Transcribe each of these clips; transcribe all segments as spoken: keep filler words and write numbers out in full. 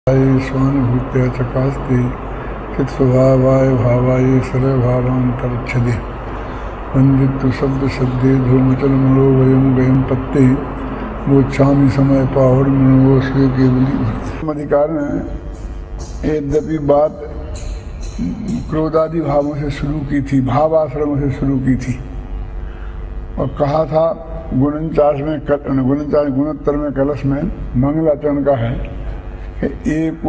स्वानुभूत्या चकास्ते चित्स्वभावाय भावाय सर्वभावान्तरच्छदे वन्दितु शब्द सद्दे धूमचलमणो वयं वयं पत्ते मोक्षामि समय पाहुर मनो स्वे केवली भक्ति। अधिकार में यद्यपि बात क्रोधादि भावों से शुरू की थी, भावाश्रम से शुरू की थी और कहा था गुणचाश में गुणचाश गुणोत्तर में कलश में मंगलाचरण का है एको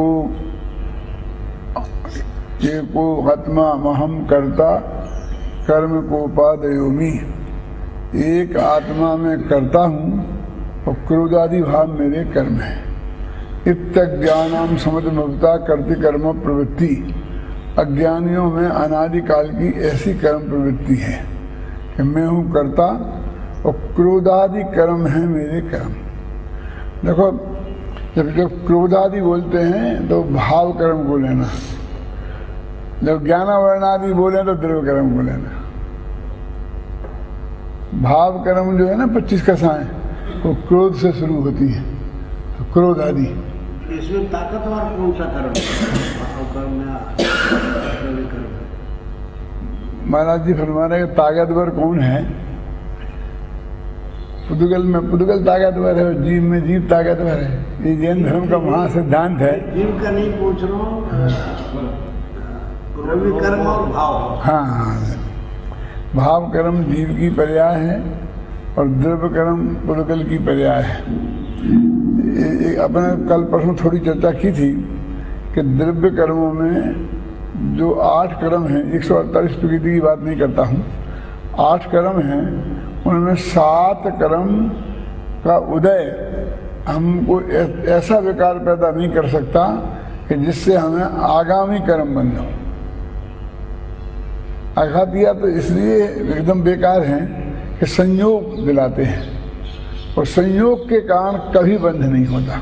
एको आत्मा महम कर्ता कर्म को उपादयोमि। एक आत्मा में करता हूँ और क्रोधादि भाव मेरे कर्म है। इत्यज्ञानाम समुद्रमता करते कर्म प्रवृत्ति। अज्ञानियों में अनादिकाल की ऐसी कर्म प्रवृत्ति है कि मैं हूँ करता और क्रोधादि कर्म है मेरे कर्म। देखो जब जब क्रोधादि बोलते हैं तो भाव कर्म को लेना, जब ज्ञानावर्णादि बोले तो द्रव्य कर्म को लेना। भाव कर्म जो है ना पच्चीस कसाएं वो क्रोध से शुरू होती है, तो क्रोध आदि। इसमें ताकतवर कौन सा कर्म है? महाराज जी फरमा रहे ताकतवर कौन है? पुदुगल में पुदुगल ताकतवर है, जीव में जीव ताकतवर है। ये जैन धर्म का महा सिद्धांत है। जीव का नहीं पूछ रहा हूँ, कर्म और भाव। हाँ हाँ, भाव कर्म जीव की पर्याय है और द्रव्य कर्म पुदुगल की पर्याय है। अपने कल परसों थोड़ी चर्चा की थी कि द्रव्य कर्मों में जो आठ कर्म हैं, एक सौ अड़तालीस प्रकृति की बात नहीं करता हूँ, आठ कर्म हैं, उनमें सात कर्म का उदय हमको ऐसा विकार पैदा नहीं कर सकता कि जिससे हमें आगामी कर्म बन जाओ। आघात दिया तो इसलिए एकदम बेकार हैं कि संयोग दिलाते हैं और संयोग के कारण कभी बंध नहीं होता।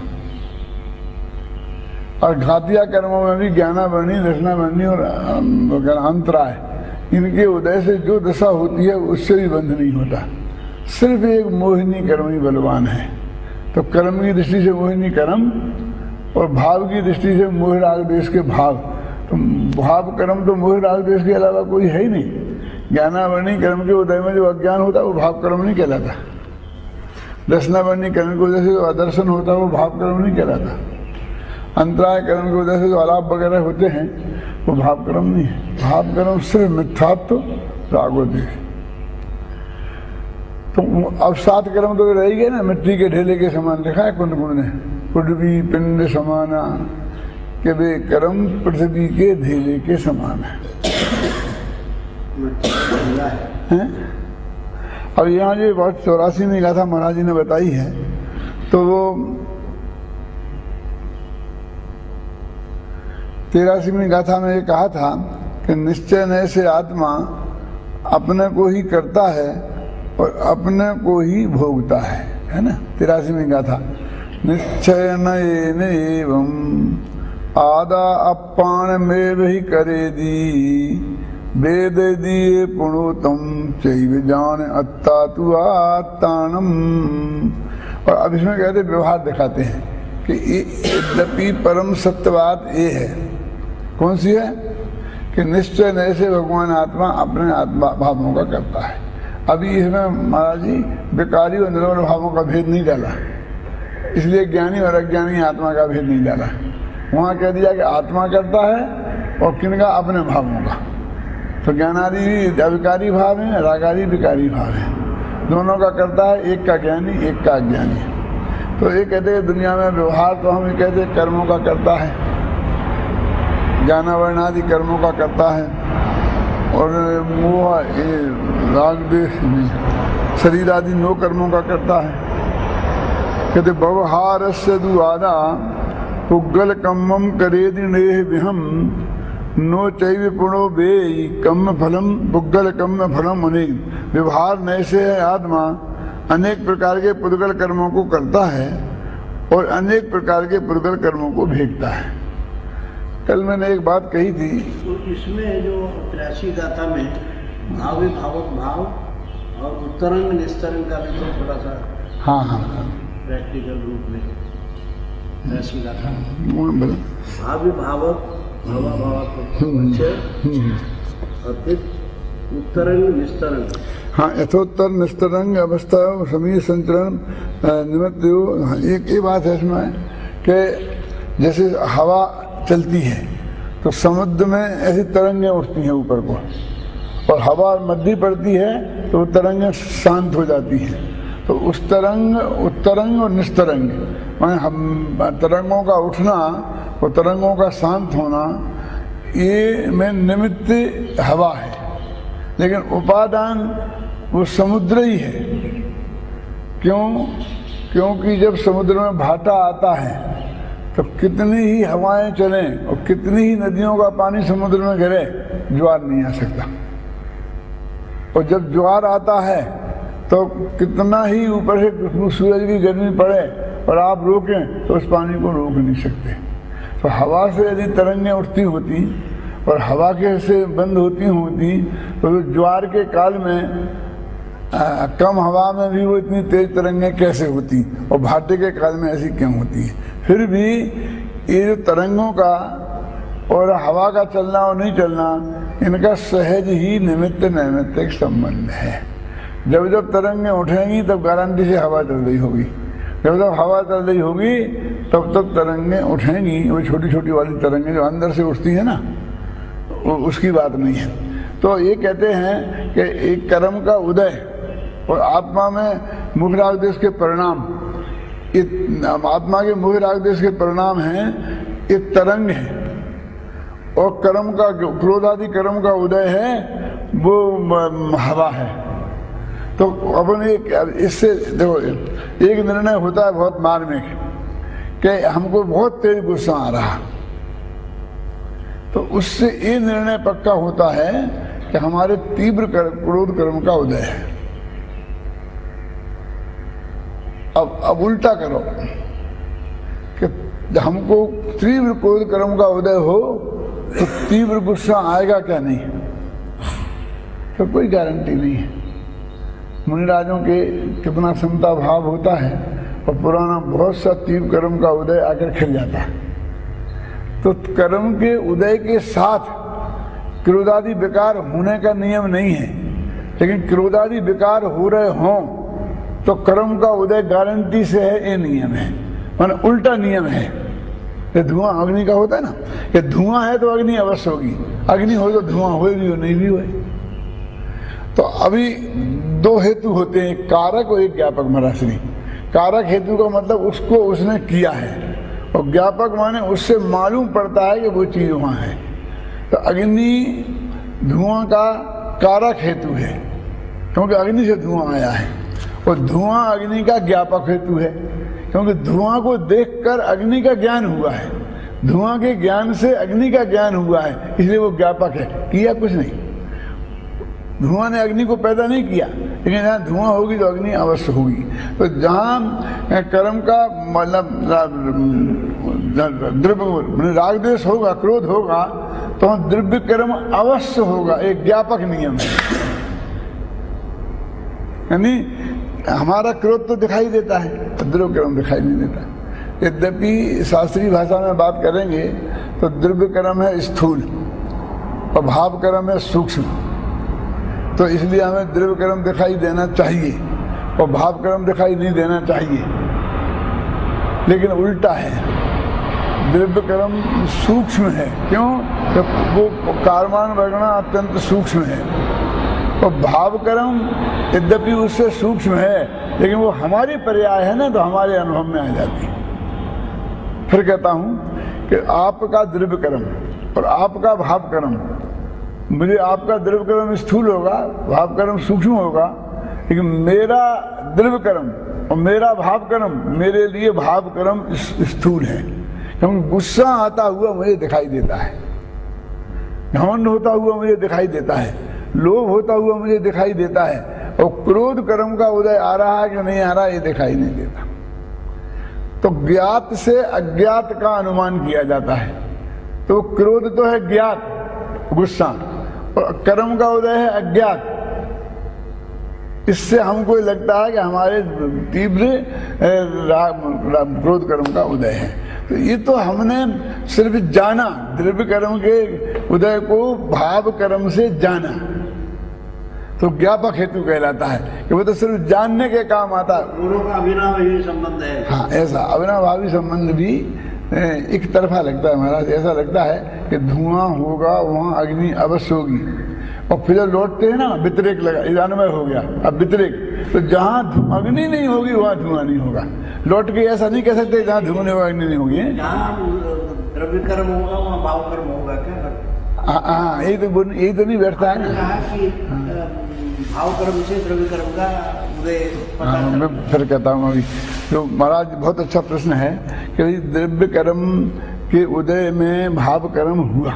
और घातिया कर्मों में भी ज्ञानावर्णी रचनावर्णी और अंतराय, इनके उदय से जो दशा होती है उससे भी बंध नहीं होता। सिर्फ एक मोहिनी कर्म ही बलवान है। तो कर्म की दृष्टि से मोहिनी कर्म और भाव की दृष्टि से मोह राग देश के भाव। तो भाव कर्म तो मोह राग देश के अलावा कोई है ही नहीं। ज्ञानावर्णी कर्म के उदय में जो अज्ञान होता है वो भाव कर्म नहीं कहलाता। दर्शनावर्णी कर्म के उदय से जो अदर्शन होता है वो भाव कर्म नहीं कहलाता। अंतराय कर्म के वजह से जो आलाप वगैरह होते हैं वो भाव कर्म नहीं है। भाव कर्म सिर्फ मिथ्यात्व रागोदेश। तो अब सात कर्म तो रह गए ना, मिट्टी के ढेले के समान लिखा है कुंड गुण ने, पृथ्वी पिंड समाना के वे कर्म पृथ्वी के ढेले के समान है, है? अब यहाँ जो बहुत चौरासी में गाथा महाराज जी ने बताई है, तो वो तेरासीवीं गाथा में ये कहा था कि निश्चय नय से आत्मा अपने को ही करता है और अपने को ही भोगता है, है ना। तिरासीवीं गाथा निश्चय नयेन एवं आदा अपान में भी करे दी वेद दिए पुणोतम चैव जान अत्ता तु आत्तानम। और अब इसमें कहते व्यवहार दिखाते हैं कि यद्यपि परम सत्य बात ये है, कौन सी है? कि निश्चय नय से भगवान आत्मा अपने आत्मा भावों का करता है। अभी इसमें महाराज जी विकारी और निर्मल भावों का भेद नहीं डाला, इसलिए ज्ञानी और अज्ञानी आत्मा का भेद नहीं डाला। वहाँ कह दिया कि आत्मा करता है और किनका? अपने भावों का। तो ज्ञानादि अविकारी भाव है, रागादि विकारी भाव है, दोनों का करता है, एक का ज्ञानी एक का अज्ञानी। तो ये कहते हैं दुनिया में व्यवहार तो हम ये कहते हैं कर्मों का करता है, ज्ञानावर्णादि कर्मों का करता है और मोह राग देश शरीर आदि नो कर्मों का करता है। कहते व्यवहार से दुआदा पुग्गल कम्मम करेदि नेह विहम नो चैव पुणो बेई कम्म फलम पुग्गल कम्म फलम अनेक। व्यवहार नय से है आत्मा अनेक प्रकार के पुद्गल कर्मों को करता है और अनेक प्रकार के पुद्गल कर्मों को भेजता है। कल मैंने एक बात कही थी, तो इसमें जो तिरासी गाथा में भावी भावक भाव और उत्तरंग निस्तरंग का भी तो थोड़ा सा हाँ हाँ प्रैक्टिकल रूप में त्रैशी गाथा बोलो। भावी भावक भावा भावक अपित उत्तरंग निस्तरंग। हाँ, यथोत्तर निस्तरंग अवस्था समीर संचरण निमित्त यो। हाँ, एक ये बात है इसमें कि जैसे हवा चलती है तो समुद्र में ऐसी तरंगें उठती हैं ऊपर को, और हवा मध्य पड़ती है तो वो तरंगें शांत हो जाती हैं। तो उस तरंग उत्तरंग और निस्तरंग माने हम तरंगों का उठना और तरंगों का शांत होना, ये में निमित्त हवा है, लेकिन उपादान वो समुद्र ही है। क्यों? क्योंकि जब समुद्र में भाटा आता है तो कितनी ही हवाएं चलें और कितनी ही नदियों का पानी समुद्र में गिरे, ज्वार नहीं आ सकता। और जब ज्वार आता है तो कितना ही ऊपर से सूरज की गर्मी पड़े और आप रोकें तो उस पानी को रोक नहीं सकते। तो हवा से यदि तरंगें उठती होती और हवा के से बंद होती होती तो ज्वार के काल में आ, कम हवा में भी वो इतनी तेज तरंगें कैसे होती, और भाटे के काल में ऐसी क्यों होती है? फिर भी ये जो तरंगों का और हवा का चलना और नहीं चलना, इनका सहज ही निमित्त नैमित्तिक संबंध है। जब जब तरंगें उठेंगी तब गारंटी से हवा चल रही होगी, जब जब हवा चल रही होगी तब तब तरंगें उठेंगी। वो छोटी छोटी वाली तरंगें जो अंदर से उठती है ना, वो उसकी बात नहीं है। तो ये कहते हैं कि एक कर्म का उदय और आत्मा में मुख्य राग देश के परिणाम, आत्मा के मुख्य राग देश के परिणाम हैं एक तरंग है, और कर्म का क्रोध आदि कर्म का उदय है वो हवा है। तो अपन एक इससे देखो, एक निर्णय होता है बहुत मार्मिक कि हमको बहुत तेज गुस्सा आ रहा, तो उससे ये निर्णय पक्का होता है कि हमारे तीव्र क्रोध कर्म का उदय है। अब अब उल्टा करो कि हमको तीव्र क्रोध कर्म का उदय हो तो तीव्र गुस्सा आएगा क्या? नहीं, तो कोई गारंटी नहीं है। मुनिराजों के कितना समता भाव होता है और पुराना बहुत सा तीव्र कर्म का उदय आकर खिल जाता है। तो कर्म के उदय के साथ क्रोधादि विकार होने का नियम नहीं है, लेकिन क्रोधादि विकार हो रहे हों तो कर्म का उदय गारंटी से है, ये नियम है। माने उल्टा नियम है। ये धुआं अग्नि का होता है ना, कि धुआं है तो अग्नि अवश्य होगी, अग्नि हो तो धुआं हो भी हो नहीं भी हो। तो अभी दो हेतु होते हैं, एक कारक और एक ज्ञापक मराश्री। कारक हेतु का मतलब उसको उसने किया है, और ज्ञापक माने उससे मालूम पड़ता है कि वो चीज वहां है। तो अग्नि धुआं का कारक हेतु है, क्योंकि अग्नि से धुआं आया है, और धुआं अग्नि का ज्ञापक हेतु है, क्योंकि धुआं को देखकर अग्नि का ज्ञान हुआ है। धुआं के ज्ञान से अग्नि का ज्ञान हुआ है, इसलिए वो ज्ञापक है। किया कुछ नहीं, धुआं ने अग्नि को पैदा नहीं किया, लेकिन जहाँ धुआं होगी तो अग्नि अवश्य होगी। तो जहाँ कर्म का मतलब द्रव्य राग द्वेष होगा, क्रोध होगा, तो द्रव्य कर्म अवश्य होगा, एक ज्ञापक नियम है। यानी हमारा क्रोध तो दिखाई देता है, द्रव्य कर्म दिखाई नहीं देता। यद्यपि शास्त्रीय भाषा में बात करेंगे तो द्रव्य कर्म है स्थूल और भाव कर्म है सूक्ष्म। तो इसलिए हमें द्रव्य कर्म दिखाई देना चाहिए और भाव कर्म दिखाई नहीं देना चाहिए, लेकिन उल्टा है। द्रव्य कर्म सूक्ष्म है, क्यों? तो वो कारमान वर्णना अत्यंत सूक्ष्म है, और भाव कर्म यद्यपि उससे सूक्ष्म है, लेकिन वो हमारी पर्याय है ना, तो हमारे अनुभव में आ जाती है। फिर कहता हूं कि आपका द्रव्य कर्म और आपका भाव कर्म, मुझे आपका द्रव्य कर्म स्थूल होगा, भाव कर्म सूक्ष्म होगा, लेकिन मेरा द्रव्य कर्म और मेरा भाव कर्म, मेरे लिए भाव कर्म स्थूल है, क्योंकि गुस्सा आता हुआ मुझे दिखाई देता है, घमंड होता हुआ मुझे दिखाई देता है, लोभ होता हुआ मुझे दिखाई देता है, और क्रोध कर्म का उदय आ रहा है कि नहीं आ रहा ये दिखाई नहीं देता। तो ज्ञात से अज्ञात का अनुमान किया जाता है। तो क्रोध तो है ज्ञात गुस्सा, और कर्म का उदय है अज्ञात। इससे हमको लगता है कि हमारे तीव्र क्रोध कर्म का उदय है। तो ये तो हमने सिर्फ जाना, द्रव्य कर्म के उदय को भाव कर्म से जाना, तो ज्ञापक हेतु कहलाता है कि वो तो सिर्फ जानने के काम आता है। दोनों का अविनाभावी संबंध है। हाँ, ऐसा अविनाभावी संबंध भी एक तरफा लगता है महाराज। ऐसा लगता है कि धुआं होगा वहाँ अग्नि अवश्य होगी, और फिर जब लौटते हैं ना व्यतिरेक लगा, अन्वय हो गया। अब व्यतिरेक तो जहाँ अग्नि नहीं होगी वहाँ धुआं नहीं होगा। लौट के ऐसा नहीं कह सकते जहाँ धुआं नहीं होगा अग्नि नहीं होगी। जहाँ द्रव्य कर्म होगा वहाँ भाव कर्म होगा क्या? हाँ हाँ, यही तो यही तो नहीं बैठता है ना। कहा कि भाव कर्म से द्रव्य कर्म का उदय पता हाँ, मैं फिर कहता हूँ अभी। तो महाराज बहुत अच्छा प्रश्न है कि द्रव्य कर्म के उदय में भाव कर्म हुआ,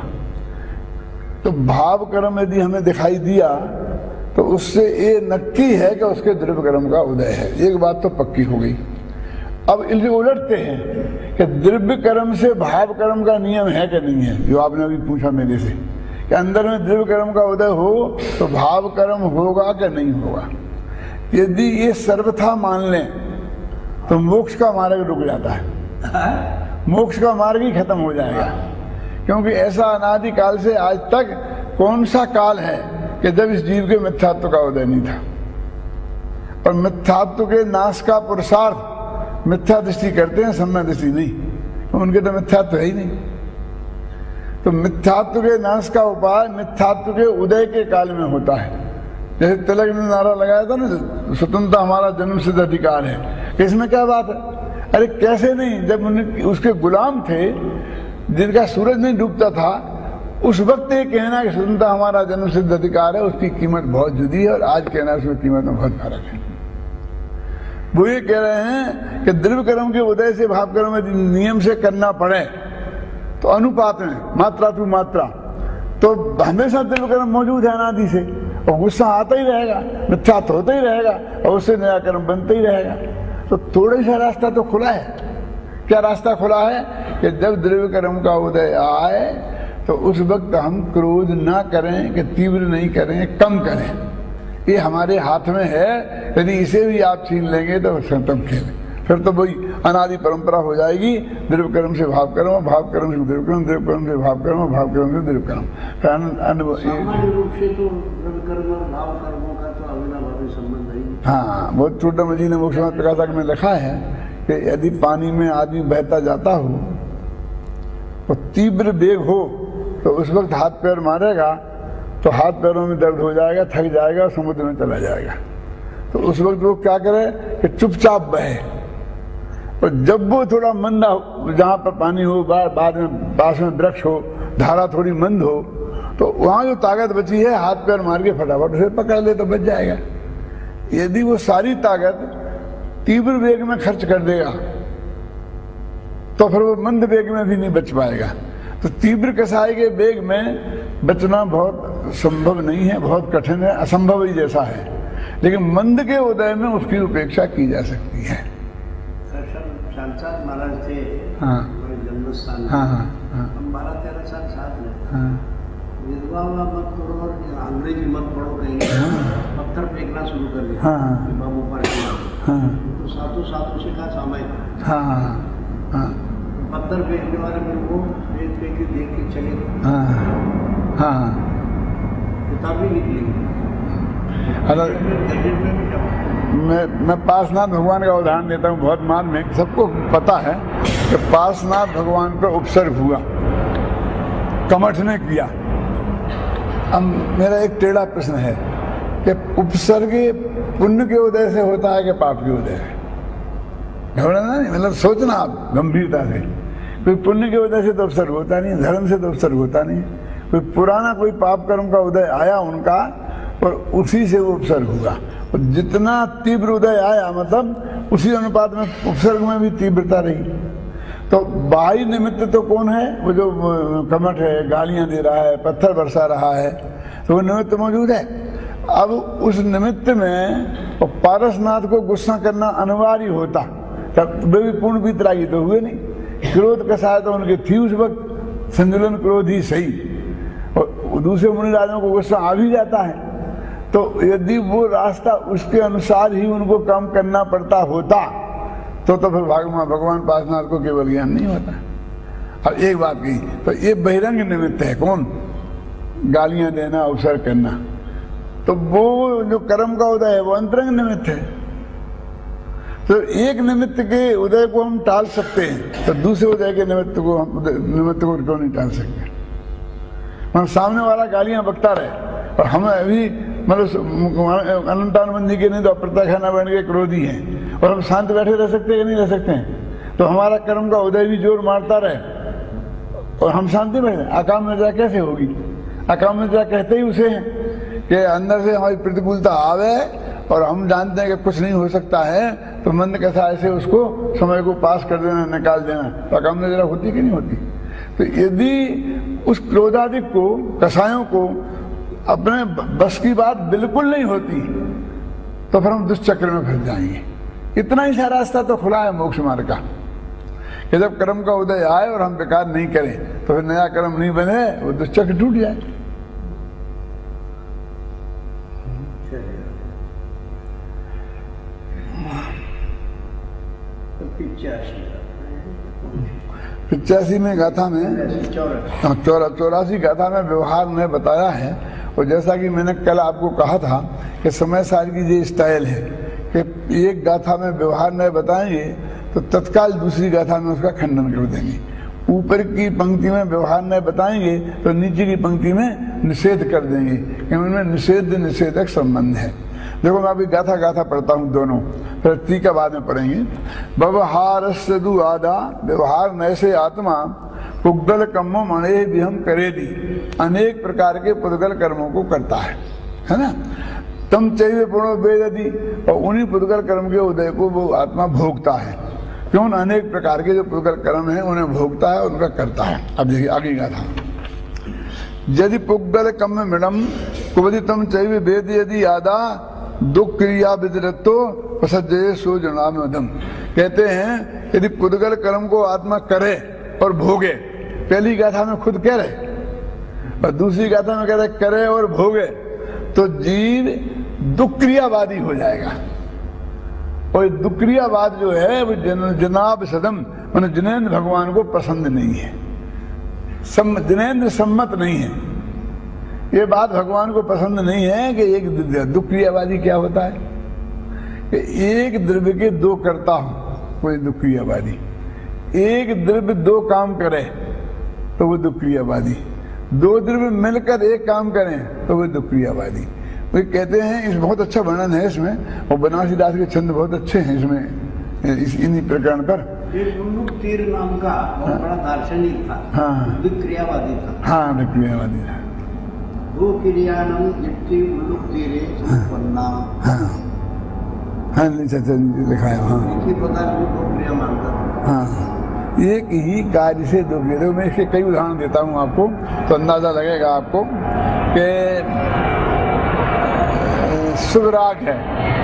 तो भाव कर्म यदि हमें दिखाई दिया तो उससे ये नक्की है कि उसके द्रव्य कर्म का उदय है। एक बात तो पक्की हो गई। अब इनसे उलटते हैं कि द्रव्य कर्म से भाव कर्म का नियम है कि नहीं है, जो आपने अभी पूछा मेरे से कि अंदर में द्रव्य कर्म का उदय हो तो भाव कर्म होगा कि नहीं होगा। यदि ये सर्वथा मान लें तो मोक्ष का मार्ग रुक जाता है, मोक्ष का मार्ग ही खत्म हो जाएगा। क्योंकि ऐसा अनादिकाल से आज तक कौन सा काल है कि जब इस जीव के मिथ्यात्व का उदय नहीं था। और मिथ्यात्व के नाश का पुरुषार्थ मिथ्या दृष्टि करते हैं, सम्य दृष्टि नहीं, उनके तो मिथ्यात्व है ही नहीं। तो मिथ्यात्व के नाश का उपाय मिथ्यात्व के उदय के काल में होता है। जैसे तिलक ने नारा लगाया था ना, स्वतंत्रता हमारा जन्म सिद्ध अधिकार है। इसमें क्या बात है? अरे कैसे नहीं, जब उन्हें उसके गुलाम थे जिनका सूरज नहीं डूबता था, उस वक्त ये कहना कि स्वतंत्रता हमारा जन्म सिद्ध अधिकार है, उसकी कीमत बहुत जुदी है। और आज कहना उसमें कीमत में बहुत फर्क है। वो ये कह रहे हैं कि द्रव्य कर्म के उदय से भाव कर्म में नियम से करना पड़े तो अनुपात में मात्रा टू मात्रा, तो हमेशा द्रव्य कर्म मौजूद है अनादि से, और गुस्सा आता ही रहेगा, मिथ्या तो होता ही रहेगा, और उससे नया कर्म बनता ही रहेगा। तो थोड़ा सा रास्ता तो खुला है। क्या रास्ता खुला है कि जब द्रव्य कर्म का उदय आए तो उस वक्त हम क्रोध ना करें, कि तीव्र नहीं करें, कम करें। ये हमारे हाथ में है। यदि इसे भी आप छीन लेंगे तो तब खेलें, फिर तो वही अनादि परंपरा हो जाएगी। द्रव्य कर्म से भाव कर्म, भाव कर्म से द्रव्य कर्म, द्रव्य कर्म से भाव कर्म, भाव कर्म से द्रव्य कर्म। सामान्य रूप से तो द्रव्य कर्म और भाव कर्मों का तो अविनाभावी संबंध है। हाँ, बहुत छोटा जी ने मोक्ष प्रकाशक में लिखा है कि यदि पानी में आदमी बहता जाता हो और तीव्र वेग हो तो उस वक्त हाथ पैर मारेगा तो हाथ पैरों में दर्द हो जाएगा, थक जाएगा और समुद्र में चला जाएगा। तो उस वक्त वो क्या करे कि चुपचाप बहे, और जब वो थोड़ा मंदा, जहाँ पर पानी हो, बाद में पास में वृक्ष हो, धारा थोड़ी मंद हो, तो वहाँ जो ताकत बची है हाथ पैर मार के फटाफट उसे पकड़ ले तो बच जाएगा। यदि वो सारी ताकत तीव्र वेग में खर्च कर देगा तो फिर वो मंद वेग में भी नहीं बच पाएगा। तो तीव्र कसाई के वेग में बचना बहुत संभव नहीं है, बहुत कठिन है, असंभव ही जैसा है। लेकिन मंद के उदय में उसकी उपेक्षा की जा सकती है। महाराज थे हाँ जन्म स्थान, हाँ हाँ हम बारह तेरह साल साथ में, हाँ विधवा मत पढ़ो और अंग्रेजी मत पढ़ो, कहीं पत्थर फेंकना शुरू कर दिया। हाँ बाबू पर हाँ तो सातों सातों से कहा सामयिक हाँ हाँ पत्थर फेंकने वाले मेरे को फेंक फेंक के देख के चले, हाँ हाँ किताब भी निकली। मैं मैं पार्श्वनाथ भगवान का उदाहरण देता हूँ। बहुत मान में सबको पता है कि पार्श्वनाथ भगवान पर उपसर्ग हुआ, कमठ ने किया। अब मेरा एक टेढ़ा प्रश्न है कि उपसर्ग पुण्य के उदय से होता है कि पाप के उदय से? घबराना नहीं, मतलब सोचना आप गंभीरता से। कोई पुण्य के उदय से तो उपसर्ग होता नहीं, धर्म से तो उपसर्ग होता नहीं। कोई पुराना कोई पाप कर्म का उदय आया उनका और उसी से वो उपसर्ग हुआ। और जितना तीव्र उदय आया मतलब उसी अनुपात में उपसर्ग में भी तीव्रता रही। तो बाह्य निमित्त तो कौन है? वो जो कमठ है, गालियां दे रहा है, पत्थर बरसा रहा है, तो वो निमित्त मौजूद है। अब उस निमित्त में और पारसनाथ को गुस्सा करना अनिवार्य होता, तब वे भी पूर्ण वितरागी तो हुए नहीं। क्रोध कसाय तो उनके थी उस वक्त, संतुलन क्रोध ही सही, और दूसरे मुनि राजों को गुस्सा आ भी जाता है। तो यदि वो रास्ता उसके अनुसार ही उनको काम करना पड़ता होता तो तो फिर भगवान भगवान पासनाथ को केवल ज्ञान नहीं होता। अब एक बात कही तो ये बहिरंग निमित्त है, कौन? गालियां देना, अवसर करना। तो वो जो कर्म का उदय है वो अंतरंग निमित्त है। तो एक निमित्त के उदय को हम टाल सकते हैं, तो दूसरे उदय के निमित्त को हम निमित्त को क्यों नहीं टाल सकते? हम सामने वाला गालियां बकता रहे और हम अभी मतलब अनंतानंद जी के नहीं तो अप्रत्याख्याना बन के क्रोधी हैं और हम शांत बैठे रह सकते हैं कि नहीं रह सकते हैं? तो हमारा कर्म का उदय भी जोर मारता रहे और हम शांति बैठे। अकाम निद्रा कैसे होगी? अकाम निद्रा कहते ही उसे हैं कि अंदर से हमारी प्रतिकूलता आवे और हम जानते हैं कि कुछ नहीं हो सकता है, तो मंद कैसा ऐसे उसको समय को पास कर देना, निकाल देना। तो अकाम निद्रा होती कि नहीं होती? तो यदि उस क्रोधादिक को, कसायों को अपने बस की बात बिल्कुल नहीं होती तो फिर हम दुष्चक्र में फंस जाएंगे। इतना ही सा रास्ता तो खुला है मोक्ष मार्ग का कि जब कर्म का उदय आए और हम बेकार नहीं करें तो फिर नया कर्म नहीं बने, वो दुष्चक्र टूट जाए। पिचासी में गाथा में चौरा चौरासी गाथा में व्यवहार ने बताया है। और जैसा कि मैंने कल आपको कहा था कि समय सार की ये स्टाइल है कि एक गाथा में व्यवहार ने बताएंगे तो तत्काल दूसरी गाथा में उसका खंडन कर देंगे। ऊपर की पंक्ति में व्यवहार ने बताएंगे तो नीचे की पंक्ति में निषेध कर देंगे कि उनमें निषेध निषेधक संबंध है। देखो मैं अभी गाथा गाथा पढ़ता हूँ दोनों, फिर टीका बाद में पढ़ेंगे। व्यवहार सदु आदा व्यवहार नैसे आत्मा पुद्गल कर्मों मणे भी हम करे दी, अनेक प्रकार के पुद्गल कर्मों को करता है, है ना। तम चैव पुणो वेदति, और उन्हीं पुद्गल कर्म के उदय को वो आत्मा भोगता है। क्यों? अनेक प्रकार के जो पुद्गल कर्म है उन्हें भोगता है, उनका करता है। अब देखिए आगे गाथा। यदि पुद्गल कर्म मिडम कुवदितम चैव वेद यदि आदा दुख क्रिया विदरतो प्रसज्जये सो जनामदम। कहते हैं यदि पुद्गल कर्म को आत्मा करे और भोगे, पहली गाथा में खुद कह रहे और दूसरी गाथा में कह रहे करे और भोगे, तो जीव दुक्रियावादी हो जाएगा। और दुक्रियावाद जो है वो जन, जनाब सदम मैंने जिनेन्द्र भगवान को पसंद नहीं है, सम, जिनेन्द्र सम्मत नहीं है। ये बात भगवान को पसंद नहीं है कि एक दुक्रियावादी क्या होता है कि एक द्रव्य के दो करता हूं, कोई दुक्रियावादी। एक द्रव्य दो काम करे तो वो दुक्रियावादी। दो द्रव्य मिलकर एक काम करें तो वो दुक्रियावादी। वो कहते हैं, इस बहुत अच्छा वर्णन है इसमें, और बनारसी दास के छंद बहुत अच्छे हैं इसमें, इस इन्हीं प्रकरण पर। तीर नाम का बहुत बड़ा दार्शनिक था, हाँ विक्रियावादी था। हाँ विक्रियावादी था। वो क्रियाणम इति उल्लुक तीरे संपन्ना। हाँ हाँ लिखा है। हाँ इसी प्रकार वो दो क्रिया मानता था। हाँ एक ही कार्य से दो क्रिया। मैं इसके कई उदाहरण देता हूँ आपको तो अंदाजा लगेगा आपको कि शुभ राग है,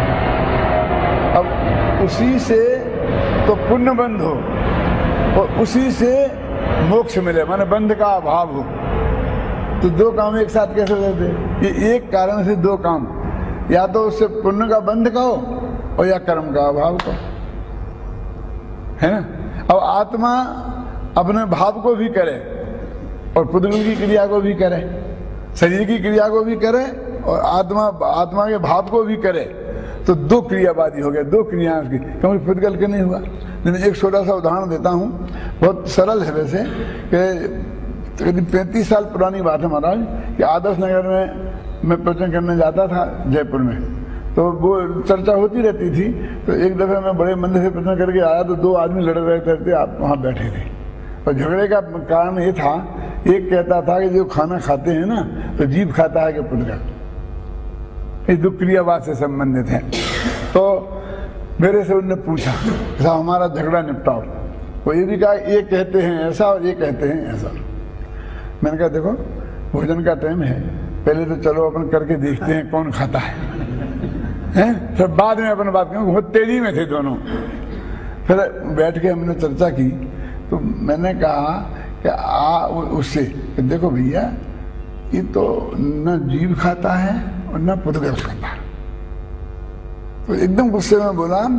अब उसी से तो पुण्य बंध हो और उसी से मोक्ष मिले, माने बंध का अभाव हो, तो दो काम एक साथ कैसे रहते? ये एक कारण से दो काम, या तो उससे पुण्य का बंध का हो और या कर्म का अभाव का, है ना। अब आत्मा अपने भाव को भी करे और पुद्गल की क्रिया को भी करे, शरीर की क्रिया को भी करे और आत्मा आत्मा के भाव को भी करे, तो दो क्रियावादी हो गए, दो क्रिया उसकी, क्योंकि पुद्गल के नहीं हुआ। लेकिन एक छोटा सा उदाहरण देता हूँ, बहुत सरल है वैसे, कि करीब पैंतीस साल पुरानी बात है महाराज, कि आदर्श नगर में मैं प्रवचन करने जाता था जयपुर में, तो वो चर्चा होती रहती थी। तो एक दफे मैं बड़े मंदिर से प्रश्न करके आया तो दो आदमी लड़ रहे थे, आप वहाँ बैठे थे, और झगड़े का कारण ये था, एक कहता था कि जो खाना खाते हैं ना तो जीभ खाता है कि पुद्गल, ये दो क्रियावाद से संबंधित है। तो मेरे से उनने पूछा साहब हमारा झगड़ा निपटाओ, वो ये भी कहा ये कहते हैं ऐसा और ये कहते हैं ऐसा। मैंने कहा देखो भोजन का टाइम है, पहले तो चलो अपन करके देखते हैं कौन खाता है, हैं? फिर बाद में अपन बात करें। बहुत तेजी में थे दोनों। फिर बैठ के हमने चर्चा की, तो मैंने कहा कि आ उससे कि देखो भैया ये तो न जीव खाता है और न पुद्गल खाता है। तो एकदम गुस्से में बोला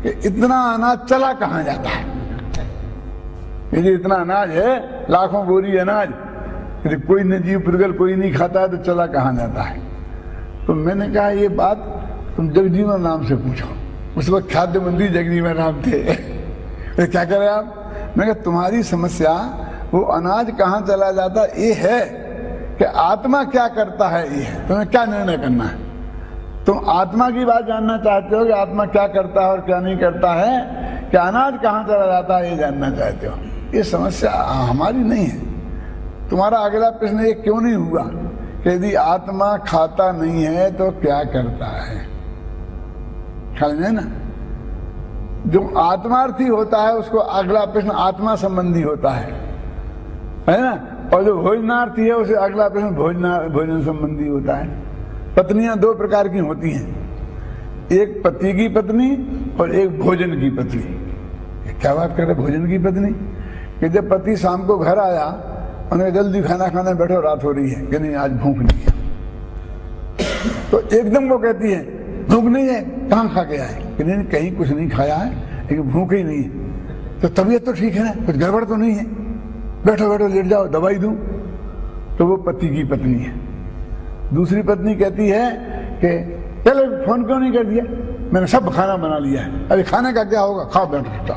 कि इतना अनाज चला कहाँ जाता है। यदि इतना अनाज है, लाखों बोरी अनाज, यदि कोई न जीव पुद्गल कोई नहीं खाता है तो चला कहाँ जाता है। तो मैंने कहा ये बात तुम जगजीवन राम से पूछो। उस वक्त खाद्य मंत्री जगजीवन राम थे। तो क्या करें आप? मैंने कहा तुम्हारी समस्या वो अनाज कहाँ चला जाता ये है कि आत्मा क्या करता है, ये है। तुम्हें क्या निर्णय करना है? तुम आत्मा की बात जानना चाहते हो कि आत्मा क्या करता है और क्या नहीं करता है, कि अनाज कहाँ चला जाता है ये जानना चाहते हो। ये समस्या हमारी नहीं है। तुम्हारा अगला प्रश्न ये क्यों नहीं हुआ कि यदि आत्मा खाता नहीं है तो क्या करता है? ख्याल में ना, जो आत्मार्थी होता है उसको अगला प्रश्न आत्मा संबंधी होता है, है ना। और जो भोजनार्थी है उसे अगला प्रश्न भोजना भोजन संबंधी होता है। पत्नियां दो प्रकार की होती हैं, एक पति की पत्नी और एक भोजन की पत्नी। क्या बात कर रहे भोजन की पत्नी? कि जब पति शाम को घर आया, उन्हें जल्दी खाना खाने बैठो, रात हो रही है कि नहीं आज भूख नहीं है, तो एकदम वो कहती है भूख नहीं है, कहाँ खा के आए? कि नहीं कहीं कुछ नहीं खाया है लेकिन भूख ही नहीं है। तो तबीयत तो ठीक है ना, कुछ गड़बड़ तो नहीं है, बैठो बैठो लेट जाओ दवाई दूं। तो वो पति की पत्नी है। दूसरी पत्नी कहती है कि चलो फोन क्यों नहीं कर दिया, मैंने सब खाना बना लिया है, अरे खाने का क्या होगा, खाओ बैठो।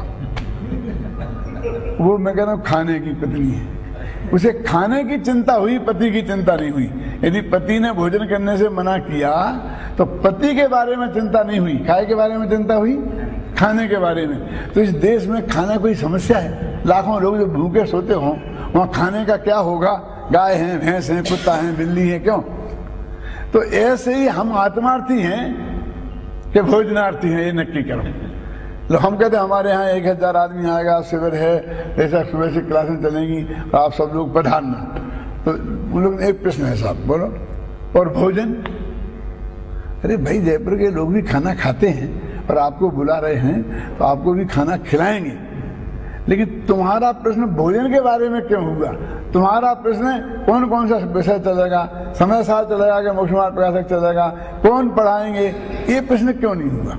वो मैं कह रहा हूँ खाने की पत्नी है, उसे खाने की चिंता हुई, पति की चिंता नहीं हुई। यदि पति ने भोजन करने से मना किया तो पति के बारे में चिंता नहीं हुई, खाए के बारे में चिंता हुई, खाने के बारे में। तो इस देश में खाना कोई समस्या है? लाखों लोग जो भूखे सोते हों, वहाँ खाने का क्या होगा? गाय हैं, भैंस हैं, कुत्ता है, बिल्ली है, क्यों? तो ऐसे ही हम आत्मार्थी हैं कि भोजनार्थी हैं, ये नक्की करो। लो हम कहते हैं हमारे यहाँ एक हजार आदमी आएगा, शिविर है, ऐसा सुबह से क्लासें चलेंगी, आप सब लोग पधारना। तो उन लोग एक प्रश्न है साहब, बोलो और भोजन? अरे भाई जयपुर के लोग भी खाना खाते हैं और आपको बुला रहे हैं तो आपको भी खाना खिलाएंगे, लेकिन तुम्हारा प्रश्न भोजन के बारे में क्यों हुआ? तुम्हारा प्रश्न कौन कौन सा विषय चलेगा, समय साल चलेगा कि मोक्ष मार्ग प्रकाशक चलेगा, कौन पढ़ाएंगे, ये प्रश्न क्यों नहीं हुआ?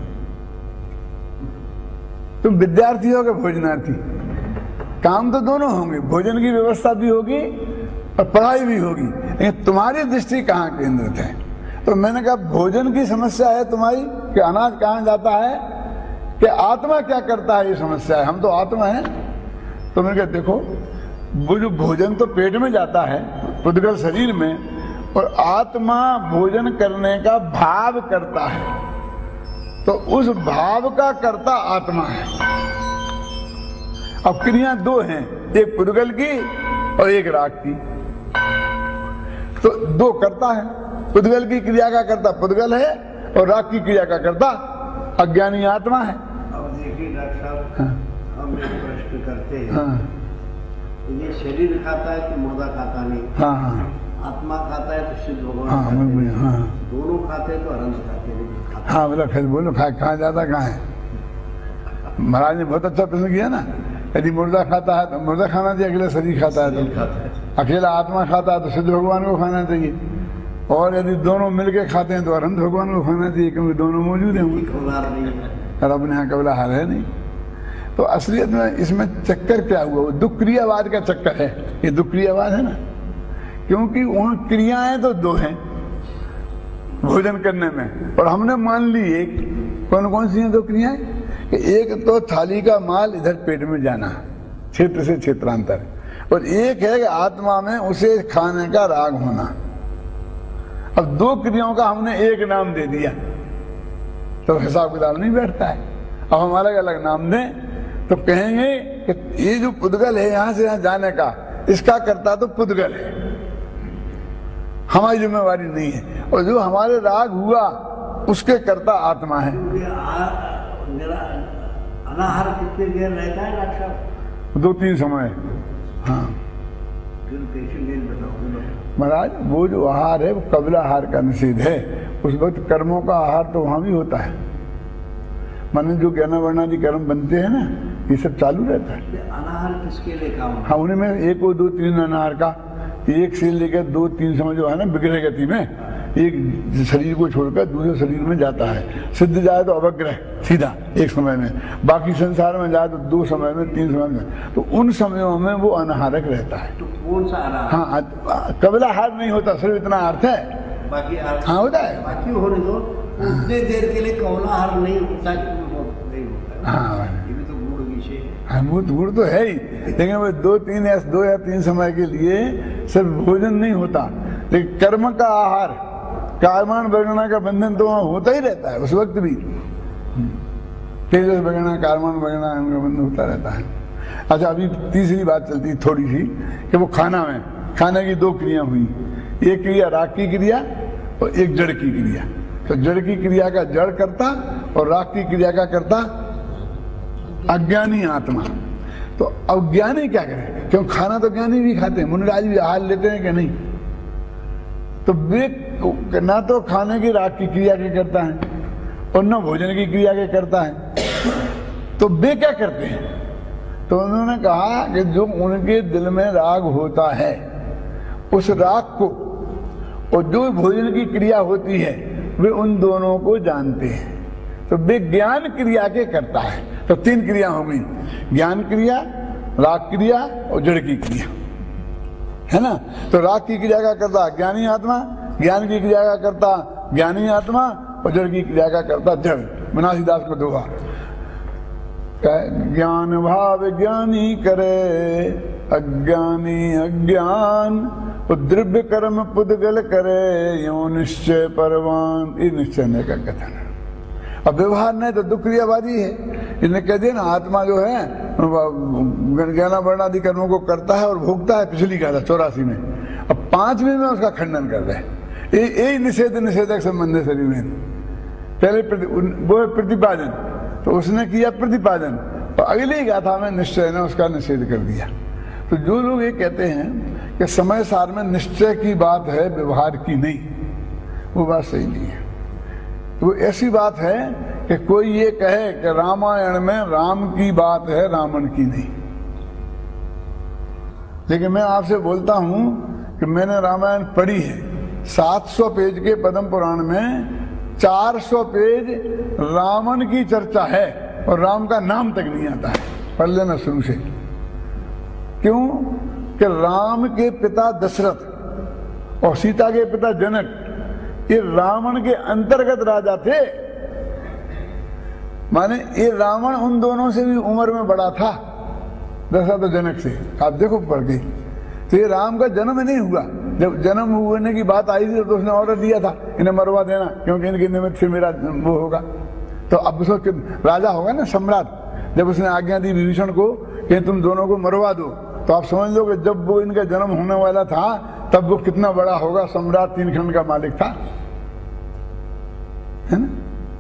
तुम विद्यार्थी हो कि भोजनार्थी? काम तो दोनों होंगे, भोजन की व्यवस्था भी होगी और पढ़ाई भी होगी, लेकिन तुम्हारी दृष्टि कहाँ केंद्रित है? तो मैंने कहा भोजन की समस्या है तुम्हारी कि अनाज कहाँ जाता है, कि आत्मा क्या करता है, ये समस्या है। हम तो आत्मा है। तो मैंने कहा देखो वो जो भोजन तो पेट में जाता है, पुद्गल शरीर में, और आत्मा भोजन करने का भाव करता है, तो उस भाव का कर्ता आत्मा है। अब क्रिया दो हैं, एक पुद्गल की और एक राग की। तो दो करता है, पुद्गल की क्रिया का कर्ता पुद्गल है और राग की क्रिया का कर्ता अज्ञानी आत्मा है। अब देखिए डॉक्टर साहब, हाँ। हम एक प्रश्न करते हैं, हाँ ये शरीर खाता है तो मुर्दा खाता नहीं, हाँ हाँ आत्मा खाता है तो सिद्ध भगवान हाँ खाते मैं- हैं। हाँ दोनों खाते हैं तो अनंत खाते हैं, लेकिन खाता हाँ बोलो फिर बोलो, खा कहाँ जाता कहाँ है? महाराज ने बहुत अच्छा प्रश्न किया ना। यदि मुर्दा खाता है तो मुर्दा खाना चाहिए, अकेला शरीर खाता है तो अकेला आत्मा खाता है तो सिद्ध भगवान को खाना चाहिए, और यदि दोनों मिलके खाते हैं तो अनंत भगवान को खाना चाहिए, क्योंकि दोनों मौजूद हैं। खुमार नहीं है। और अपने यहाँ कबला हार है नहीं। तो असलियत में इसमें चक्कर क्या हुआ? वो दुख क्रियावाद का चक्कर है। ये दुख क्रियावाद है ना, क्योंकि वहाँ क्रियाएं तो दो हैं भोजन करने में, और हमने मान ली एक, कौन कौन सी हैं दो क्रियाएं? कि एक तो थाली का माल इधर पेट में जाना, क्षेत्र से क्षेत्रांतर, और एक है कि आत्मा में उसे खाने का राग होना। अब दो क्रियाओं का हमने एक नाम दे दिया तो हिसाब किताब नहीं बैठता है। अब हम अलग अलग नाम दें तो कहेंगे कि ये जो पुद्गल है यहां से यहां जाने का, इसका करता तो पुद्गल है, हमारी जिम्मेवारी नहीं है, और जो हमारे राग हुआ उसके करता आत्मा है। क्योंकि आ- मेरा अनाहार कितने देर रहता है डॉक्टर साहब? दो तीन समय। हाँ फिर कैसे मेल बताओ? महाराज वो जो आहार है वो कबला आहार का निषेध है। उस वक्त कर्मों का आहार तो वहां भी होता है, माने जो ज्ञान वर्णादि कर्म बनते हैं ना, ये सब चालू रहता है। ये अनाहार किसके लिए काम है? हाँ उन्हीं में एक और दो तीन अनाहार का, एक से लेकर दो तीन समय जो है ना विग्रह गति में, एक शरीर को छोड़कर दूसरे शरीर में जाता है। सिद्ध जाए तो अवग्रह सीधा एक समय में, बाकी संसार में जाए तो दो समय में, तीन समय में, तो उन समयों में वो अनाहारक रहता है। तो कौन सा आहार? हाँ, कबला हार नहीं होता, सिर्फ इतना अर्थ है, बाकी अर्थ हाँ होता है, बाकी होने दो। उतने देर के लिए कबला हार नहीं होता, नहीं होता। हाँ ये भी तो गुण विषय है। हाँ, वो गुण तो है ही, लेकिन वो दो तीन या दो या तीन समय के लिए सिर्फ भोजन नहीं होता, लेकिन कर्म का आहार, कर्माण बगना का बंधन तो वहाँ होता ही रहता है उस वक्त भी। तेजस बगना, कर्माण बगना, उनका बंधन होता रहता है। अच्छा, अभी तीसरी बात चलती है थोड़ी सी कि वो खाना में, खाने की दो क्रिया हुई, एक क्रिया राग की क्रिया और एक जड़ की क्रिया। तो जड़ की क्रिया का जड़ करता और राग की क्रिया का करता अज्ञानी आत्मा। तो अज्ञानी क्या करे? क्यों, खाना तो ज्ञानी भी खाते हैं, मुनिराज भी आहार लेते हैं कि नहीं? तो वे ना तो खाने की राग की क्रिया के करता है और न भोजन की क्रिया के करता है, तो वे क्या करते हैं? तो उन्होंने कहा कि जो उनके दिल में राग होता है उस राग को और जो भोजन की क्रिया होती है वे उन दोनों को जानते हैं, तो वे ज्ञान क्रिया के करता है। तो तीन क्रिया हो गई, ज्ञान क्रिया, राग क्रिया और जड़ की क्रिया, है ना? तो राग की क्रिया का करता ज्ञानी आत्मा, ज्ञान की क्रिया का करता ज्ञानी आत्मा और जड़ की क्रिया का करता जड़। मनासीदास को दोहा, ज्ञान भाव ज्ञानी करे, अज्ञानी अज्ञान, और द्रव्य कर्म पुद्गल करे, यो निश्चय परवान। ये निश्चय का कथन है। अब व्यवहार नहीं तो दुख क्रियावादी है। इन्हें कह दिया ना, आत्मा जो है ज्ञाना वर्णादि कर्मों को करता है और भोगता है, पिछली कहा था चौरासी में। अब पांचवी में उसका खंडन कर रहे हैं। यही निषेध निषेधक संबंध है शरीर में। पहले वो है प्रतिपादन, तो उसने किया प्रतिपादन, तो अगली गाथा में निश्चय ने उसका निषेध कर दिया। तो जो लोग ये कहते हैं कि समय सार में निश्चय की बात है, व्यवहार की नहीं, वो बात सही नहीं है। तो ऐसी बात है कि कोई ये कहे कि रामायण में राम की बात है, रावण की नहीं। लेकिन मैं आपसे बोलता हूं कि मैंने रामायण पढ़ी है, सात सौ पेज के पद्म पुराण में चार सौ पेज रावण की चर्चा है और राम का नाम तक नहीं आता है। पढ़ लेना शुरू से। क्यों? कि राम के पिता दशरथ और सीता के पिता जनक ये रावण के अंतर्गत राजा थे। माने ये रावण उन दोनों से भी उम्र में बड़ा था, दशरथ और जनक से। आप देखो पढ़ के, तो ये राम का जन्म नहीं हुआ। जब जन्म होने की बात आई थी तो उसने ऑर्डर दिया था इन्हें मरवा देना, क्योंकि इनके निमित्त से मेरा वो होगा। तो अब उसको राजा होगा ना, सम्राट। जब उसने आज्ञा दी विभीषण को कि तुम दोनों को मरवा दो, तो आप समझ लो कि जब वो इनका जन्म होने वाला था तब वो कितना बड़ा होगा, सम्राट, तीन खंड का मालिक था, है ना?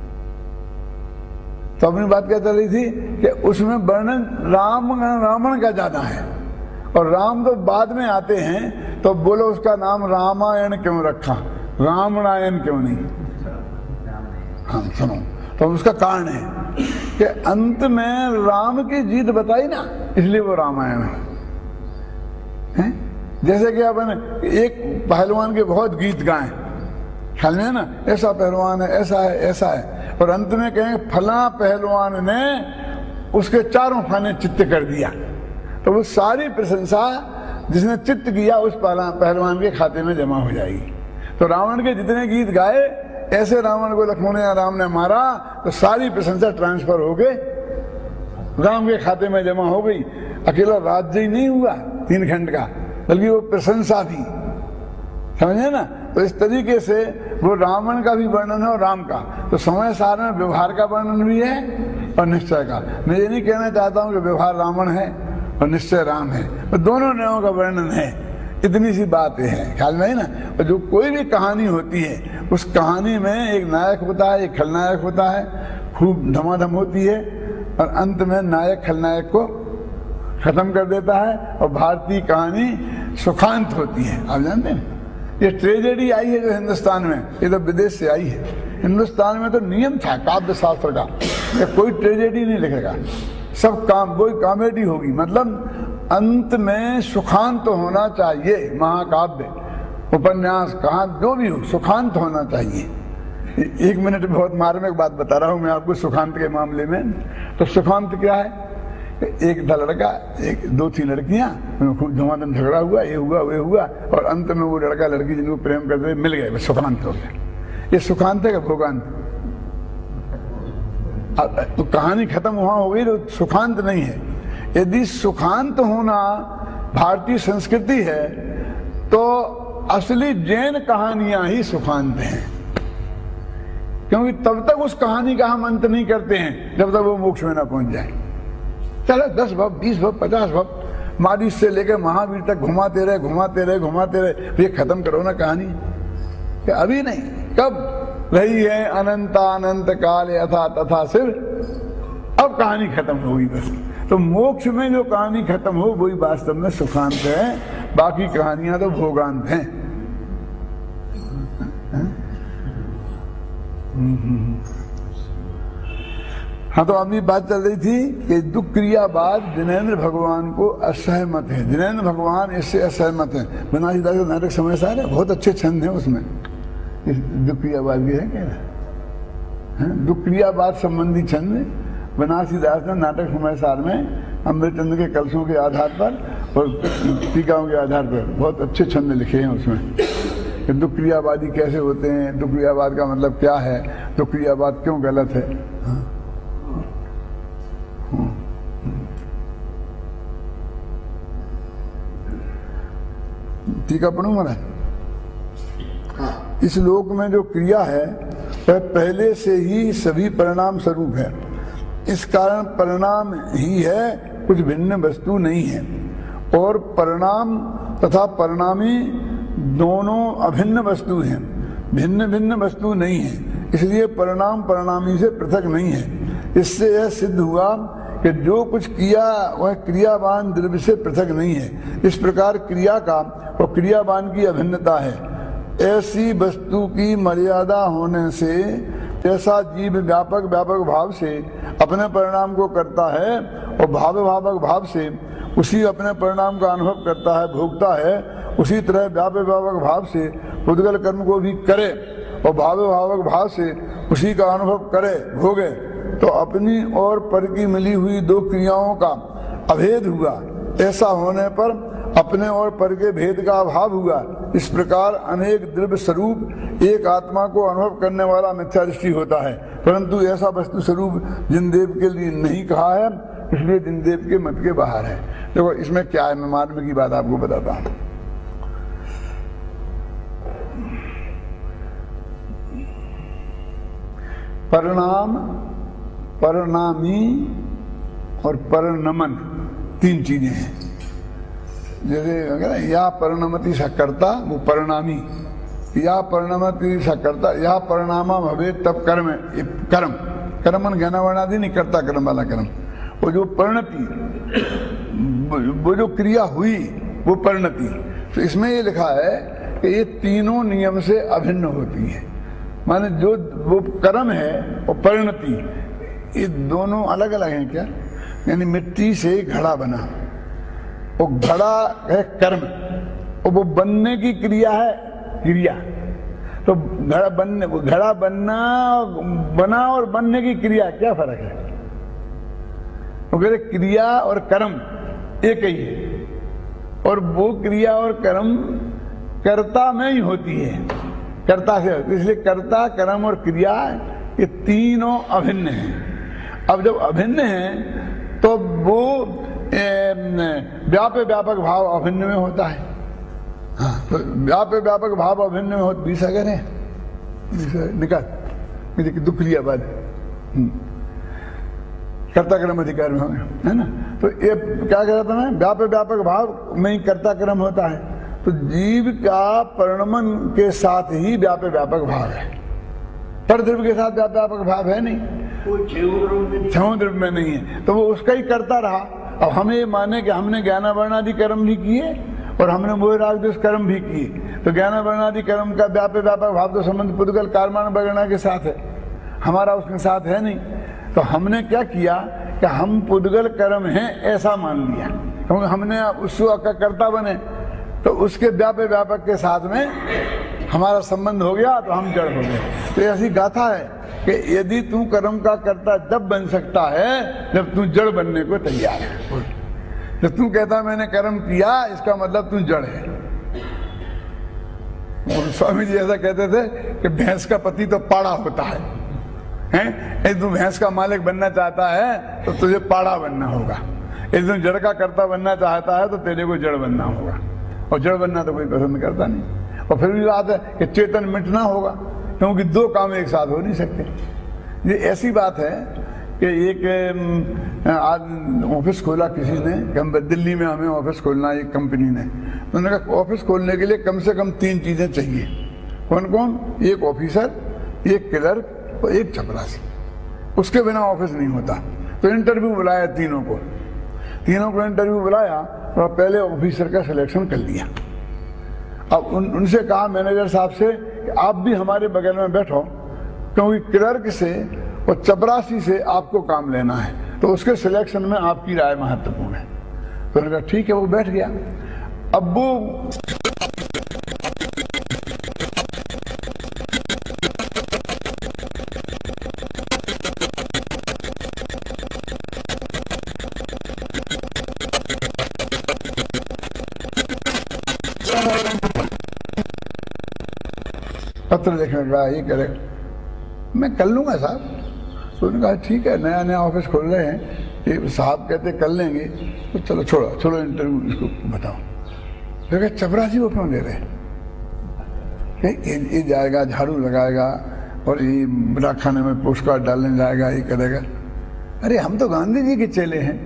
तो अपनी बात क्या चल रही थी कि उसमें वर्णन राम रावण का ज्यादा है, और राम तो बाद में आते हैं। तो बोलो उसका नाम रामायण क्यों रखा, रामायण क्यों नहीं? हाँ सुनो, तो उसका कारण है कि अंत में राम की जीत बताई ना, इसलिए वो रामायण है। हैं? जैसे कि अपन एक पहलवान के बहुत गीत गाएं, ख्याल में है ना, ऐसा पहलवान है, ऐसा है, ऐसा है, और अंत में कहें फला पहलवान ने उसके चारों खाने चित्त कर दिया, तो वो सारी प्रशंसा जिसने चित्त किया उस पहलवान के खाते में जमा हो जाएगी। तो रावण के जितने गीत गाए, ऐसे रावण को लक्ष्मण या राम ने मारा, तो सारी प्रशंसा ट्रांसफर हो गए राम के खाते में जमा हो गई। अकेला राज्य ही नहीं हुआ तीन खंड का, बल्कि वो प्रशंसा भी, समझे ना? तो इस तरीके से वो रावण का भी वर्णन है और राम का। तो समय सार में व्यवहार का वर्णन भी है और निश्चय का। मैं ये नहीं कहना चाहता हूँ कि व्यवहार रावण है और निश्चय राम है, तो दोनों न्यायों का वर्णन है। इतनी सी बात है, ख्याल में है ना? और जो कोई भी कहानी होती है, उस कहानी में एक नायक होता है, एक खलनायक होता है, खूब धमाधम होती है, और अंत में नायक खलनायक को खत्म कर देता है। और भारतीय कहानी सुखांत होती है। आप जानते हैं ये ट्रेजेडी आई है जो हिंदुस्तान में, ये तो विदेश से आई है। हिंदुस्तान में तो नियम था काव्य शास्त्र का, कोई ट्रेजेडी नहीं लिखेगा, सब काम कोई कॉमेडी होगी। मतलब अंत में सुखांत होना चाहिए महाकाव्य, उपन्यास, कहाँ जो भी हो, सुखांत होना चाहिए। एक मिनट में बहुत मार्मिक बात बता रहा हूँ मैं आपको सुखांत के मामले में। तो सुखांत क्या है? एक था लड़का, एक दो थी लड़कियां, खूब धुआंधार झगड़ा हुआ, ये हुआ वे हुआ, और अंत में वो लड़का लड़की जिनको प्रेम करते मिल गए, सुखांत हो गया। ये सुखांत है कि भोगांत? तो कहानी खत्म वहां हो गई, तो सुखांत नहीं है। यदि सुखांत होना भारतीय संस्कृति है तो असली जैन कहानियां ही सुखांत हैं, क्योंकि तब तक उस कहानी का हम अंत नहीं करते हैं जब तक वो मोक्ष में ना पहुंच जाए। चलो दस भव, बीस भव, पचास भव, मारिच से लेकर महावीर तक घुमाते रहे घुमाते रहे घुमाते रहे, ये खत्म करो ना कहानी। क्या अभी नहीं, कब रही है अनंत अनंत काल यथा तथा सिर, अब कहानी खत्म होगी बस। तो मोक्ष में जो कहानी खत्म हो वही वास्तव में सुखांत है, बाकी कहानियां तो भोगांत हैं। हाँ, तो अभी बात चल रही थी कि दुख क्रियावाद जिनेंद्र भगवान को असहमत है। जिनेंद्र भगवान इससे असहमत है। बनारसी दास का नाटक समय सार है, बहुत अच्छे छंद हैं उसमें, इस दुख क्रियावाद भी है क्या, दुख क्रियावाद संबंधी छंद बनारसी दास ने नाटक समय सार में अमृतचंद्र के कलशों के आधार पर और टीकाओं के आधार पर बहुत अच्छे छंद लिखे हैं उसमें कि दुख क्रियावादी कैसे होते हैं, दुख क्रियावाद का मतलब क्या है, दुख क्रियावाद क्यों गलत है। हाँ? टीका पढ़ूं महाराज। इस लोक में जो क्रिया है वह पहले से ही सभी परिणाम स्वरूप है, इस कारण परिणाम ही है, कुछ भिन्न वस्तु नहीं है। और परिणाम तथा परिणामी दोनों अभिन्न वस्तु हैं, भिन्न भिन्न वस्तु नहीं है, इसलिए परिणाम परिणामी से पृथक नहीं है। इससे यह सिद्ध हुआ कि जो कुछ किया वह क्रियावान द्रव्य से पृथक नहीं है। इस प्रकार क्रिया का और क्रियावान की अभिन्नता है। ऐसी वस्तु की मर्यादा होने से ऐसा जीव व्यापक व्यापक भाव से अपने परिणाम को करता है और भाव भावक भाव से उसी अपने परिणाम का अनुभव करता है, भोगता है। उसी तरह व्यापक व्यापक भाव से उद्गल कर्म को भी करे और भाव भावक भाव से उसी का अनुभव करे, भोगे, तो अपनी और पर की मिली हुई दो क्रियाओं का अभेद हुआ। ऐसा होने पर अपने और पर के भेद का अभाव हुआ। इस प्रकार अनेक द्रव्य स्वरूप एक आत्मा को अनुभव करने वाला मिथ्या दृष्टि होता है, परंतु ऐसा वस्तु स्वरूप जिनदेव के लिए नहीं कहा है, इसलिए जिनदेव के मत के बाहर है। देखो इसमें क्या है, मैं मार्ग की बात आपको बताता हूँ। परिणाम, परिणामी और परिणमन तीन चीजें हैं। जैसे या परिणमति सकर्ता, वो परिणामी, या परिणमति सकर्ता, या परिणामा भवे तब कर्म, कर्म कर्मन ज्ञान वर्णादि नहीं, करता कर्म वाला कर्म। वो जो परिणति, वो जो क्रिया हुई वो परिणति। तो इसमें ये लिखा है कि ये तीनों नियम से अभिन्न होती है। माने जो वो कर्म है और परिणति, ये दोनों अलग अलग हैं क्या? यानी मिट्टी से घड़ा बना, वो घड़ा है कर्म और वो बनने की क्रिया है क्रिया। तो घड़ा बनने, घड़ा बनना, बना और बनने की क्रिया क्या फर्क है? वो कहते क्रिया और कर्म एक ही है, और वो क्रिया और कर्म कर्ता में ही होती है, कर्ता से। इसलिए कर्ता, कर्म और क्रिया ये तीनों अभिन्न हैं। अब जब अभिन्न हैं तो वो व्यापक व्यापक भाव अभिन्न में होता है। हाँ, तो व्यापक व्यापक भाव अभिन्न में होता, बीस अगर है निकाल दुख लिया बाद कर्ता कर्म अधिकार में होंगे, है ना। तो ये क्या कह रहा था मैं, व्यापक व्यापक भाव में ही कर्ता कर्म होता है। तो जीव का परिणमन के साथ ही व्यापक व्यापक भाव है, पर द्रव्य के साथ व्यापक व्यापक भाव है नहीं, छह द्रव्य में नहीं है। तो वो उसका ही करता रहा। अब हमें ये माने कि हमने ज्ञान वर्णादि कर्म भी किए और हमने मोह राग द्वेष कर्म भी किए, तो ज्ञान वर्णादि कर्म का व्यापक व्यापक भाव तो संबंध पुद्गल कारमान वर्णना के साथ है, हमारा उसके साथ है नहीं। तो हमने क्या किया कि हम पुद्गल कर्म हैं ऐसा मान लिया, क्योंकि हमने उसका कर्ता बने। तो उसके व्यापक व्यापक के साथ में हमारा संबंध हो गया तो हम जड़ हो गए। तो ऐसी गाथा है कि यदि तू कर्म का कर्ता जब बन सकता है जब तू जड़ बनने को तैयार है। जब तू कहता मैंने कर्म किया इसका मतलब तू जड़ है। और स्वामी जी ऐसा कहते थे कि भैंस का पति तो पाड़ा होता है, हैं? यदि तू भैंस का मालिक बनना चाहता है तो तुझे पाड़ा बनना होगा। यदि तू जड़ का कर्ता बनना चाहता है तो तेरे को जड़ बनना होगा, और जड़ बनना तो कोई पसंद करता नहीं। और फिर भी बात है कि चेतन मिटना होगा, क्योंकि दो काम एक साथ हो नहीं सकते। ये ऐसी बात है कि एक आज ऑफिस खोला किसी ने, हम दिल्ली में हमें ऑफिस खोलना है एक कंपनी ने, तो उन्होंने कहा ऑफिस खोलने के लिए कम से कम तीन चीजें चाहिए। कौन कौन? एक ऑफिसर, एक क्लर्क और एक चपरासी। उसके बिना ऑफिस नहीं होता। तो इंटरव्यू बुलाया तीनों को, तीनों को इंटरव्यू बुलाया और पहले ऑफिसर का सिलेक्शन कर लिया। अब उन, उनसे कहा मैनेजर साहब से कि आप भी हमारे बगल में बैठो, क्योंकि क्लर्क से और चपरासी से आपको काम लेना है, तो उसके सिलेक्शन में आपकी राय महत्वपूर्ण है। तो उन्होंने कहा ठीक है, वो बैठ गया। अब वो पत्र लिखने का ये करे, मैं कर लूंगा साहब। तो उन्होंने कहा ठीक है, नया नया ऑफिस खोल रहे हैं, ये साहब कहते कर लेंगे, तो चलो छोड़ो छोड़ो इंटरव्यू इसको बताओ। फिर कहा चपरासी को क्यों दे रहे? ये, ये जाएगा झाड़ू लगाएगा और ये डाकखाने में पोस्ट कार्ड डालने जाएगा, ये करेगा। अरे हम तो गांधी जी के चेले हैं,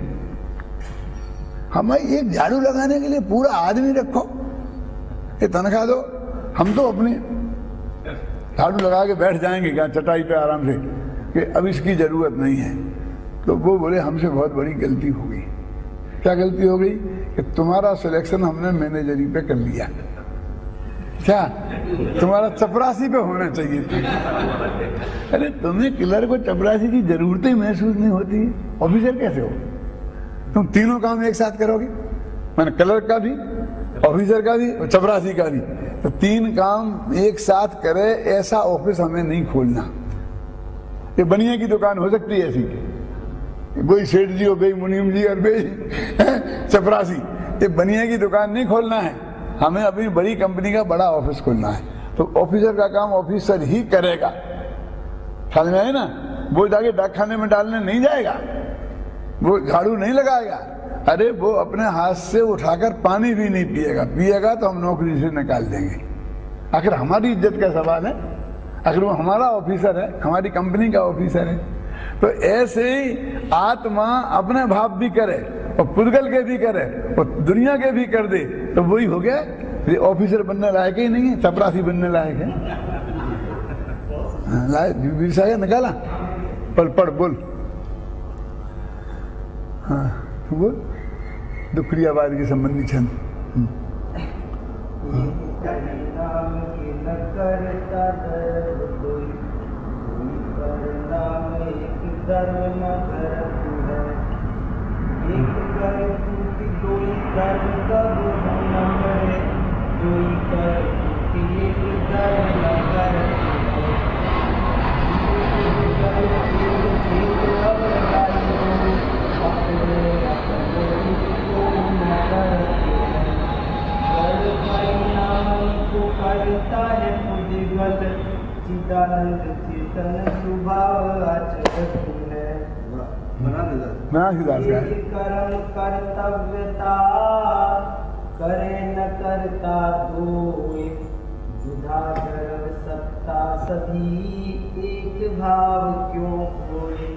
हमें एक झाड़ू लगाने के लिए पूरा आदमी रखो, ये तनख्वाह दो, हम तो अपनी झाड़ू लगा के बैठ जाएंगे क्या चटाई पे आराम से कि अब इसकी जरूरत नहीं है। तो वो बोले हमसे बहुत बड़ी गलती हो गई। क्या गलती हो गई? कि तुम्हारा सिलेक्शन हमने मैनेजरी पे कर लिया, क्या तुम्हारा चपरासी पे होना चाहिए था। अरे तुम्हें क्लर्क को चपरासी की जरूरत ही महसूस नहीं होती, ऑफिसर कैसे हो? तुम तीनों काम एक साथ करोगे, मैंने क्लर्क का भी, ऑफिसर का भी और चपरासी का भी। तो तीन काम एक साथ करे ऐसा ऑफिस हमें नहीं खोलना। ये बनिया की दुकान हो सकती है ऐसी, कोई सेठ जी हो, बे मुनीम जी और बे चपरासी, ये बनिया की दुकान नहीं खोलना है। हमें अपनी बड़ी कंपनी का बड़ा ऑफिस खोलना है। तो ऑफिसर का काम ऑफिसर ही करेगा, समझ में आए ना? वो जाके डाकखाने में डालने नहीं जाएगा, वो झाड़ू नहीं लगाएगा। अरे वो अपने हाथ से उठाकर पानी भी नहीं पिएगा, पिएगा तो हम नौकरी से निकाल देंगे। आखिर हमारी इज्जत का सवाल है, आखिर वो हमारा ऑफिसर है, हमारी कंपनी का ऑफिसर है। तो ऐसे ही आत्मा अपने भाव भी करे और पुद्गल के भी करे और दुनिया के भी कर दे, तो वही हो गया। ये ऑफिसर बनने लायक ही नहीं है, चपरासी बनने लायक है। लायक निकाला पल पढ़ बोल, हाँ बोल, दुखड़ियाबाद के संबंधी छंद। करता है बुद्धिमत चिदानंद चेतन स्वभाव आचरत है। कर्म कर्तव्यता करे न करता दोय, बुधा गर्व सत्ता सभी एक भाव क्यों होए।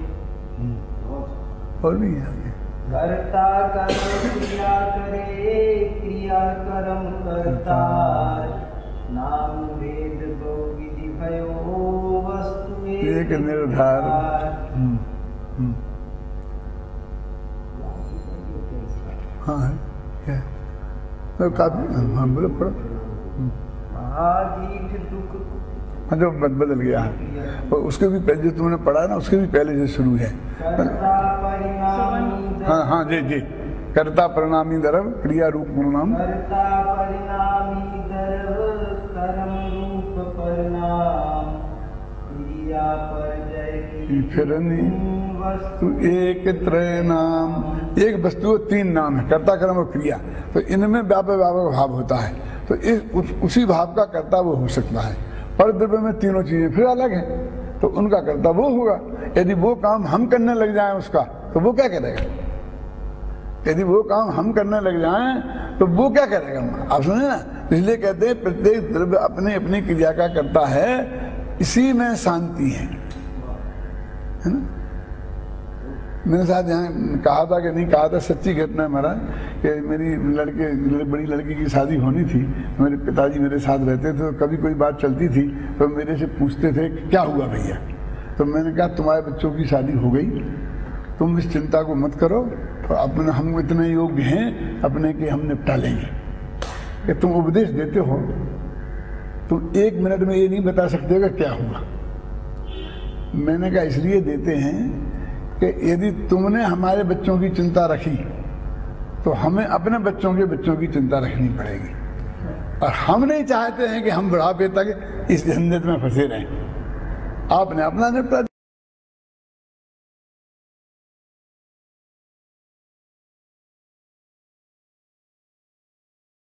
और भी है करता कर्म क्रिया करे, क्रिया कर्म करता, नाम वेद दो विधि भयो वस्तु एक निर्धार। हाँ है क्या? तो काफी हाँ बोलो पढ़ो। महादीठ दुख हाँ जो बद, बदल गया है, और उसके भी पहले जो तुमने पढ़ा ना उसके भी पहले से शुरू है। हाँ हाँ जी जी कर्ता परिणामी द्रव क्रिया रूप परिणाम। कर्ता परिणामी द्रव कर्म रूप परिणाम क्रिया परजय फिर वस्तु एक त्रय नाम, एक वस्तु तीन नाम है, कर्ता कर्म और क्रिया। तो इनमें व्यापक व्यापक भाव होता है, तो इस उस, उसी भाव का कर्ता वो हो सकता है। पर द्रव्य में तीनों चीजें फिर अलग हैं, तो उनका कर्ता वो होगा। यदि वो काम हम करने लग जाएं उसका, तो वो क्या करेगा? यदि वो काम हम करने लग जाएं तो वो क्या करेगा? आप सुने ना, इसलिए कहते हैं प्रत्येक द्रव्य अपनी अपनी क्रिया का करता है, इसी में शांति है, है ना। मेरे साथ यहाँ कहा था कि नहीं कहा था, सच्ची घटना है महाराज, कि मेरी लड़के बड़ी लड़की की शादी होनी थी, मेरे पिताजी मेरे साथ रहते थे, तो कभी कोई बात चलती थी तो मेरे से पूछते थे क्या हुआ भैया। तो मैंने कहा तुम्हारे बच्चों की शादी हो गई, तुम इस चिंता को मत करो, तो अपने हम इतने योग्य हैं अपने कि हम निपटा लेंगे। कि तुम उपदेश देते हो, तुम एक मिनट में ये नहीं बता सकते हो कि क्या हुआ। मैंने कहा इसलिए देते हैं कि यदि तुमने हमारे बच्चों की चिंता रखी तो हमें अपने बच्चों के बच्चों की चिंता रखनी पड़ेगी, और हम नहीं चाहते हैं कि हम बुढ़ापे तक इस झंझट में फंसे रहें। आपने अपना निपटा